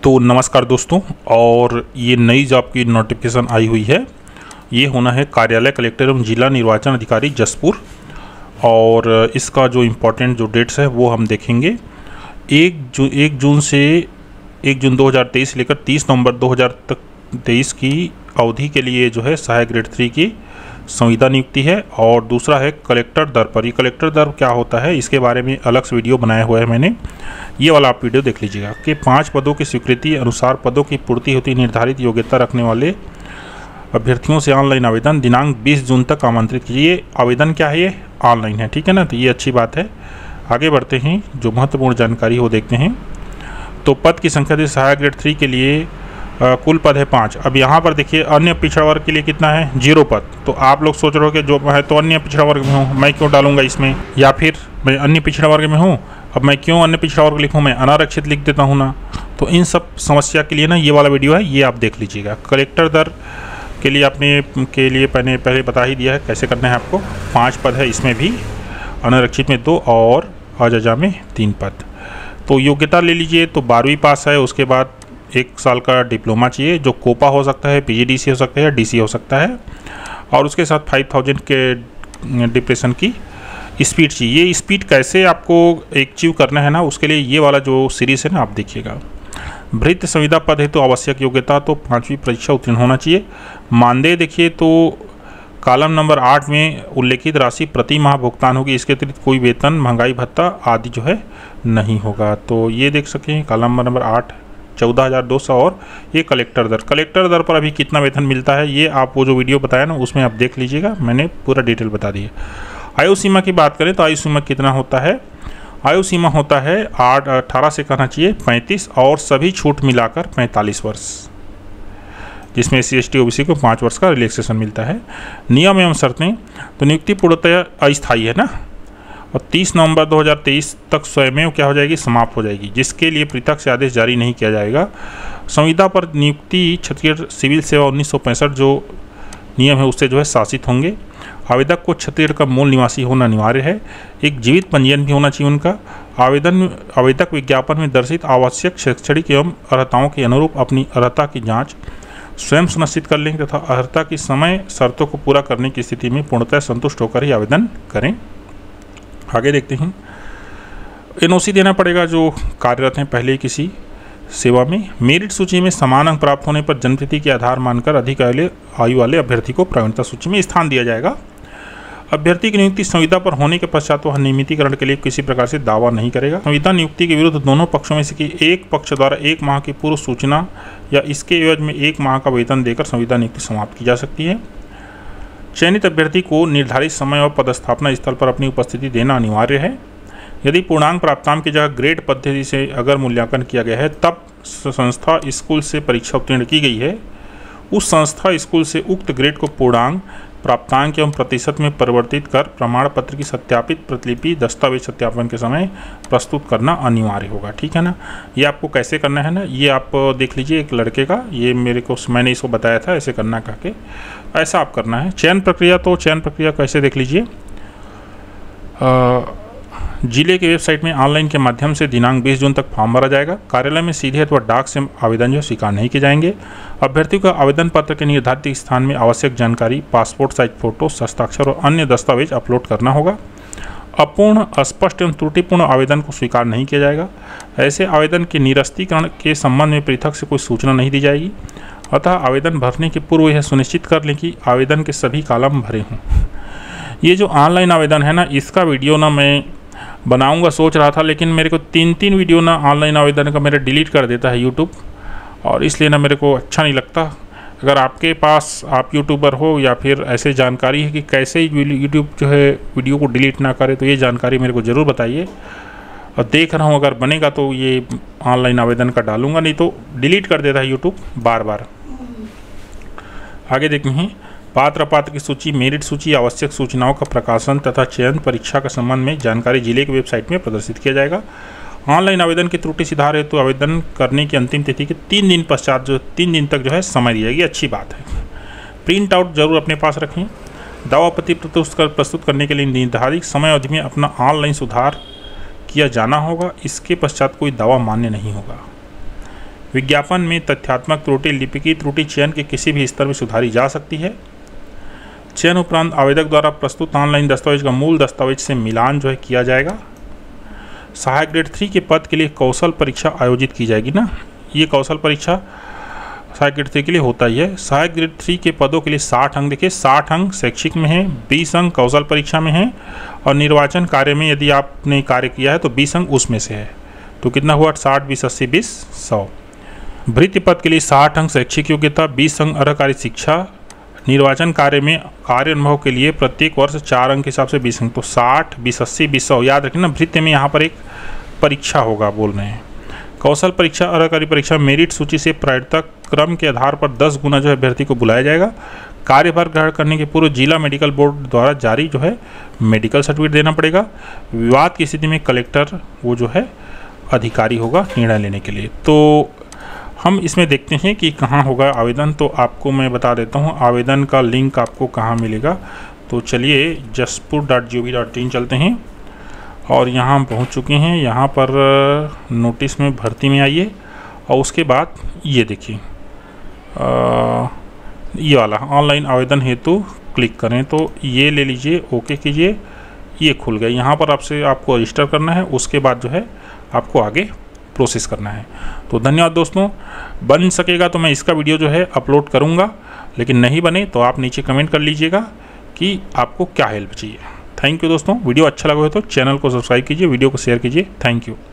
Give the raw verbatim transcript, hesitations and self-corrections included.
तो नमस्कार दोस्तों, और ये नई जॉब की नोटिफिकेशन आई हुई है। ये होना है कार्यालय कलेक्टर एवं जिला निर्वाचन अधिकारी जसपुर। और इसका जो इम्पोर्टेंट जो डेट्स है वो हम देखेंगे। एक जू एक जून से एक जून दो हज़ार तेईस लेकर तीस नवंबर दो हज़ार तेईस की अवधि के लिए जो है सहायक ग्रेड थ्री की संविदा नियुक्ति है। और दूसरा है कलेक्टर दर पर। ये कलेक्टर दर क्या होता है इसके बारे में अलग से वीडियो बनाया हुआ है मैंने, ये वाला आप वीडियो देख लीजिएगा। कि पांच पदों की स्वीकृति अनुसार पदों की पूर्ति होती निर्धारित योग्यता रखने वाले अभ्यर्थियों से ऑनलाइन आवेदन दिनांक बीस जून तक आमंत्रित कीजिए। आवेदन क्या है, ये ऑनलाइन है, ठीक है ना। तो ये अच्छी बात है। आगे बढ़ते हैं, जो महत्वपूर्ण जानकारी हो देखते हैं। तो पद की संख्या थी सहायक ग्रेड थ्री के लिए आ, कुल पद है पाँच। अब यहाँ पर देखिए अन्य पिछड़ा वर्ग के लिए कितना है, जीरो पद। तो आप लोग सोच रहे हो कि जो है तो अन्य पिछड़ा वर्ग में हूँ, मैं क्यों डालूंगा इसमें, या फिर मैं अन्य पिछड़ा वर्ग में हूँ, अब मैं क्यों अन्य पिछड़ा वर्ग लिखूँ, मैं अनारक्षित लिख देता हूँ ना। तो इन सब समस्या के लिए ना ये वाला वीडियो है, ये आप देख लीजिएगा। कलेक्टर दर के लिए आपने के लिए मैंने पहले बता ही दिया है कैसे करना है आपको। पाँच पद है, इसमें भी अनारक्षित में दो और अजजा में तीन पद। तो योग्यता ले लीजिए, तो बारहवीं पास है, उसके बाद एक साल का डिप्लोमा चाहिए, जो कोपा हो सकता है, पीजीडीसी हो सकता है, या डीसी हो सकता है। और उसके साथ फाइव थाउजेंड के डिप्रेशन की स्पीड चाहिए। ये स्पीड कैसे आपको अचीव करना है ना, उसके लिए ये वाला जो सीरीज़ है ना आप देखिएगा। भृत्य संविदा पद है तो आवश्यक योग्यता तो पाँचवीं परीक्षा उत्तीर्ण होना चाहिए। मानदेय देखिए तो कॉलम नंबर आठ में उल्लेखित राशि प्रति माह भुगतान होगी। इसके अतिरिक्त कोई वेतन, महंगाई भत्ता आदि जो है नहीं होगा। तो ये देख सकें कॉलम नंबर आठ चौदह हज़ार दो सौ। और ये कलेक्टर दर कलेक्टर दर पर अभी कितना वेतन मिलता है ये आप वो जो वीडियो बताया ना उसमें आप देख लीजिएगा, मैंने पूरा डिटेल बता दी है। आयु सीमा की बात करें तो आयु सीमा कितना होता है, आयु सीमा होता है आठ अठारह से कहना चाहिए पैंतीस, और सभी छूट मिलाकर पैंतालीस वर्ष, जिसमें S C S T O B C को पाँच वर्ष का रिलैक्सेशन मिलता है। नियम एवं शर्तें, तो नियुक्ति पूर्णतया अस्थायी है ना, और तीस नवंबर दो हज़ार तेईस तक स्वयं क्या हो जाएगी, समाप्त हो जाएगी, जिसके लिए पृथक से आदेश जारी नहीं किया जाएगा। संविदा पर नियुक्ति छत्तीसगढ़ सिविल सेवा उन्नीस सौ पैंसठ जो नियम है उससे जो है शासित होंगे। आवेदक को छत्तीसगढ़ का मूल निवासी होना अनिवार्य है। एक जीवित पंजीयन भी होना चाहिए उनका। आवेदन आवेदक विज्ञापन में दर्शित आवश्यक शैक्षणिक एवं अर्हताओं के अनुरूप अपनी अर्हता की जाँच स्वयं सुनिश्चित कर लेंगे तथा अर्हता की समय शर्तों को पूरा करने की स्थिति में पूर्णतः संतुष्ट होकर ही आवेदन करें। आगे देखते हैं, एनओसी देना पड़ेगा जो कार्यरत हैं पहले किसी सेवा में। मेरिट सूची में समान अंक प्राप्त होने पर जन्मतिथि के आधार मानकर अधिक आयु वाले अभ्यर्थी को प्रावीण्यता सूची में स्थान दिया जाएगा। अभ्यर्थी की नियुक्ति संविदा पर होने के पश्चात वह नियमितीकरण के लिए किसी प्रकार से दावा नहीं करेगा। संविदा नियुक्ति के विरुद्ध दोनों पक्षों में से कि एक पक्ष द्वारा एक माह की पूर्व सूचना या इसके एवज में एक माह का वेतन देकर संविदा नियुक्ति समाप्त की जा सकती है। चयनित अभ्यर्थी को निर्धारित समय और पदस्थापना स्थल पर अपनी उपस्थिति देना अनिवार्य है। यदि पूर्णांक प्राप्तांक की जगह ग्रेड पद्धति से अगर मूल्यांकन किया गया है, तब संस्था स्कूल से परीक्षा उत्तीर्ण की गई है, उस संस्था स्कूल से उक्त ग्रेड को पूर्णांक प्राप्तांक एवं प्रतिशत में परिवर्तित कर प्रमाण पत्र की सत्यापित प्रतिलिपि दस्तावेज सत्यापन के समय प्रस्तुत करना अनिवार्य होगा, ठीक है ना। ये आपको कैसे करना है ना, ये आप देख लीजिए। एक लड़के का ये मेरे को मैंने इसको बताया था ऐसे करना कह के, ऐसा आप करना है। चयन प्रक्रिया, तो चयन प्रक्रिया कैसे देख लीजिए। जिले के वेबसाइट में ऑनलाइन के माध्यम से दिनांक बीस जून तक फॉर्म भरा जाएगा। कार्यालय में सीधे अथवा डाक से आवेदन जो स्वीकार नहीं किए जाएंगे। अभ्यर्थी को आवेदन पत्र के निर्धारित स्थान में आवश्यक जानकारी, पासपोर्ट साइज फोटो, हस्ताक्षर और अन्य दस्तावेज अपलोड करना होगा। अपूर्ण, अस्पष्ट एवं त्रुटिपूर्ण आवेदन को स्वीकार नहीं किया जाएगा। ऐसे आवेदन के निरस्तीकरण के संबंध में पृथक से कोई सूचना नहीं दी जाएगी। अतः आवेदन भरने के पूर्व यह सुनिश्चित कर लें कि आवेदन के सभी कॉलम भरे हों। ये जो ऑनलाइन आवेदन है ना, इसका वीडियो ना मैं बनाऊंगा सोच रहा था, लेकिन मेरे को तीन तीन वीडियो ना ऑनलाइन आवेदन का मेरा डिलीट कर देता है यूट्यूब, और इसलिए ना मेरे को अच्छा नहीं लगता। अगर आपके पास आप यूट्यूबर हो या फिर ऐसे जानकारी है कि कैसे यूट्यूब जो है वीडियो को डिलीट ना करे, तो ये जानकारी मेरे को ज़रूर बताइए। और देख रहा हूँ अगर बनेगा तो ये ऑनलाइन आवेदन का डालूंगा, नहीं तो डिलीट कर देता है यूट्यूब बार बार। आगे देखते हैं, पात्र पात्र की सूची, मेरिट सूची, आवश्यक सूचनाओं का प्रकाशन तथा चयन परीक्षा के संबंध में जानकारी जिले की वेबसाइट में प्रदर्शित किया जाएगा। ऑनलाइन आवेदन की त्रुटि सुधार हेतु तो आवेदन करने की अंतिम तिथि के तीन दिन पश्चात जो तीन दिन तक जो है समय दी जाएगी। अच्छी बात है। प्रिंट आउट जरूर अपने पास रखें। दावापत्र प्रस्तुत करने के लिए निर्धारित समय अवधि में अपना ऑनलाइन सुधार किया जाना होगा। इसके पश्चात कोई दावा मान्य नहीं होगा। विज्ञापन में तथ्यात्मक त्रुटि, लिपिकीय त्रुटि चयन के किसी भी स्तर में सुधारी जा सकती है। चयन उपरांत आवेदक द्वारा प्रस्तुत ऑनलाइन दस्तावेज का मूल दस्तावेज से मिलान जो है किया जाएगा। सहायक ग्रेड थ्री के पद के लिए कौशल परीक्षा आयोजित की जाएगी ना, ये कौशल परीक्षा सहायक ग्रेड थ्री के लिए होता ही है। सहायक ग्रेड थ्री के पदों के लिए साठ अंक, देखिए साठ अंक शैक्षिक में है, बीस अंक कौशल परीक्षा में है, और निर्वाचन कार्य में यदि आपने कार्य किया है तो बीस अंक उसमें से है। तो कितना हुआ, साठ बीस अस्सी बीस सौ। भृत्य पद के लिए साठ अंक शैक्षिक योग्यता, बीस अंक अर्हकारी शिक्षा। निर्वाचन कार्य में कार्य अनुभव के लिए प्रत्येक वर्ष चार अंक के हिसाब से बीस अंक, तो साठ बीस अस्सी बीस सौ। याद रखना भृत्य में यहाँ पर एक परीक्षा होगा बोल रहे हैं। कौशल परीक्षा अर्हकारी परीक्षा मेरिट सूची से प्रायोरिता क्रम के आधार पर दस गुना जो है अभ्यर्थी को बुलाया जाएगा। कार्यभार ग्रहण करने के पूर्व जिला मेडिकल बोर्ड द्वारा जारी जो है मेडिकल सर्टिफिकेट देना पड़ेगा। विवाद की स्थिति में कलेक्टर वो जो है अधिकारी होगा निर्णय लेने के लिए। तो हम इसमें देखते हैं कि कहाँ होगा आवेदन, तो आपको मैं बता देता हूँ आवेदन का लिंक आपको कहाँ मिलेगा। तो चलिए Jaspur dot G O V dot in चलते हैं और यहाँ हम पहुँच चुके हैं। यहाँ पर नोटिस में भर्ती में आइए और उसके बाद ये देखिए ये वाला ऑनलाइन आवेदन हेतु क्लिक करें, तो ये ले लीजिए, ओके कीजिए, ये खुल गया। यहाँ पर आपसे आपको रजिस्टर करना है, उसके बाद जो है आपको आगे प्रोसेस करना है। तो धन्यवाद दोस्तों, बन सकेगा तो मैं इसका वीडियो जो है अपलोड करूँगा, लेकिन नहीं बने तो आप नीचे कमेंट कर लीजिएगा कि आपको क्या हेल्प चाहिए। थैंक यू दोस्तों, वीडियो अच्छा लगा हो तो चैनल को सब्सक्राइब कीजिए, वीडियो को शेयर कीजिए। Thank you.